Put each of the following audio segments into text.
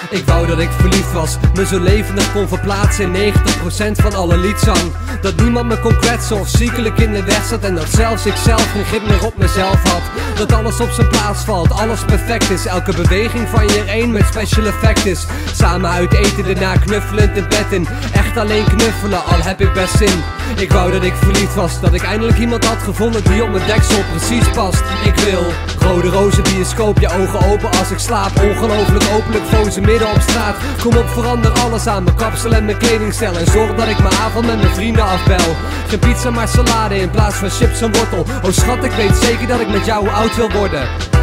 Ik wou dat ik verliefd was, me zo levendig kon verplaatsen in 90% van alle liedzang. Dat niemand me kon kwetsen of ziekelijk in de weg zat. En dat zelfs ik zelf geen grip meer op mezelf had. Dat alles op zijn plaats valt, alles perfect is. Elke beweging van je er één met special effect is. Samen uit eten, daarna knuffelend in bed in. Echt alleen knuffelen, al heb ik best zin. Ik wou dat ik verliefd was, dat ik eindelijk iemand had gevonden die op mijn deksel precies past. Ik wil rode rozen, bioscoop, je ogen open als ik slaap. Ongelooflijk openlijk fozen midden op straat. Kom op, verander alles aan mijn kapsel en mijn kledingstijl. En zorg dat ik mijn avond met mijn vrienden afbel. Geen pizza maar salade in plaats van chips en wortel. Oh schat, ik weet zeker dat ik met jou oud wil worden.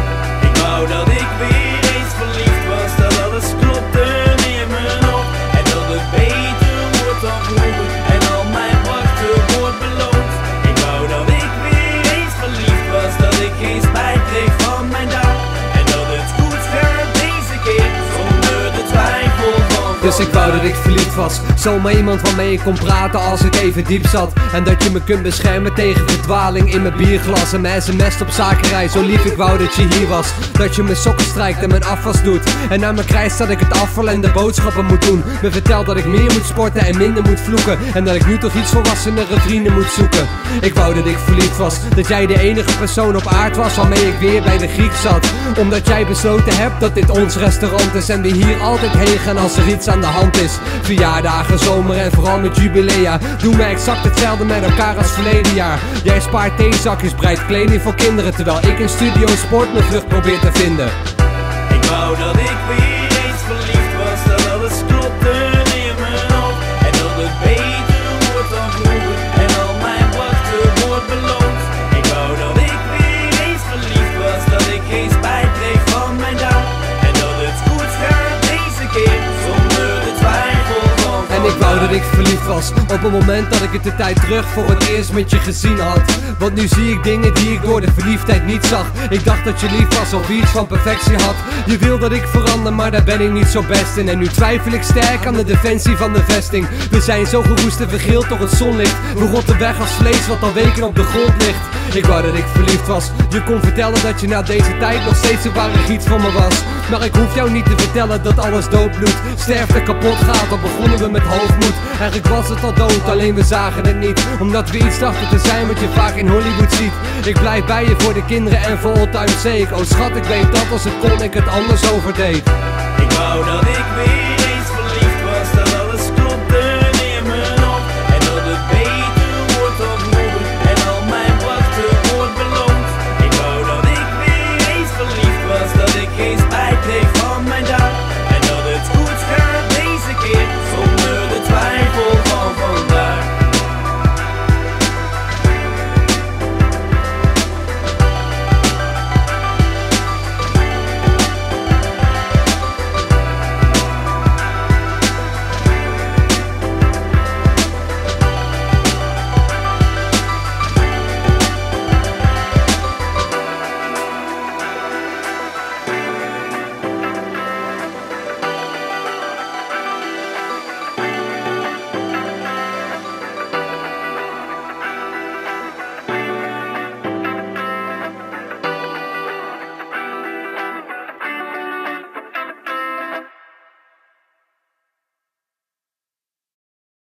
Ik wou dat ik weer eens verliefd was, dat alles klopte in mijn hoofd. En dat het beter wordt dan vroeger en al mijn wachten wordt beloond. Ik wou dat ik weer eens verliefd was, dat ik geen spijt kreeg van mijn daad. En dat het goed gaat deze keer, zonder de twijfel van. Dus ik wou dat ik verliefd was, zomaar iemand waarmee ik kon praten als ik even diep zat. En dat je me kunt beschermen tegen verdwaling in mijn bierglas. En mijn sms op zakenreis, zo lief ik wou dat je hier was. Dat je mijn sokken strijkt en mijn afwas doet. En naar me krijgt dat ik het afval en de boodschappen moet doen. Me vertelt dat ik meer moet sporten en minder moet vloeken. En dat ik nu toch iets volwassenere vrienden moet zoeken. Ik wou dat ik verliefd was, dat jij de enige persoon op aard was waarmee ik weer bij de Griek zat. Omdat jij besloten hebt dat dit ons restaurant is. En we hier altijd heen gaan als er iets aan de hand is. Verjaardagen, zomer en vooral met jubilea. Doen we exact hetzelfde met elkaar als verleden jaar. Jij spaart theezakjes, breidt kleding voor kinderen. Terwijl ik in studio sport mijn vlucht probeer te vinden. Ik wou dat ik weer eens verliefd was, dat alles klopte in mijn hoofd. En dat het beter wordt dan vroeger en al mijn wachten wordt beloond. Ik wou dat ik weer eens verliefd was, dat ik geen spijt kreeg van mijn daad. En dat het goed gaat deze keer, zonder de twijfel van. En ik wou dat ik verliefd was, op het moment dat ik het de tijd terug voor het eerst met je gezien had. Want nu zie ik dingen die ik door de verliefdheid niet zag. Ik dacht dat je lief was of iets van perfectie had. Je wil dat ik verander, maar daar ben ik niet zo best in. En nu twijfel ik sterk aan de defensie van de vesting. We zijn zo geroest en vergeeld door het zonlicht. We rotten weg als vlees wat al weken op de grond ligt. Ik wou dat ik verliefd was. Je kon vertellen dat je na deze tijd nog steeds een ware giet van me was. Maar ik hoef jou niet te vertellen dat alles doodbloedt. Sterfte kapot gaat, al begonnen we met hoofdmoed. Eigenlijk was het al dood, alleen we zagen het niet. Omdat we iets dachten te zijn wat je vaak in Hollywood ziet. Ik blijf bij je voor de kinderen en voor all time sake. Oh schat, ik weet dat als het kon ik het anders overdeed. Ik wou dat ik weer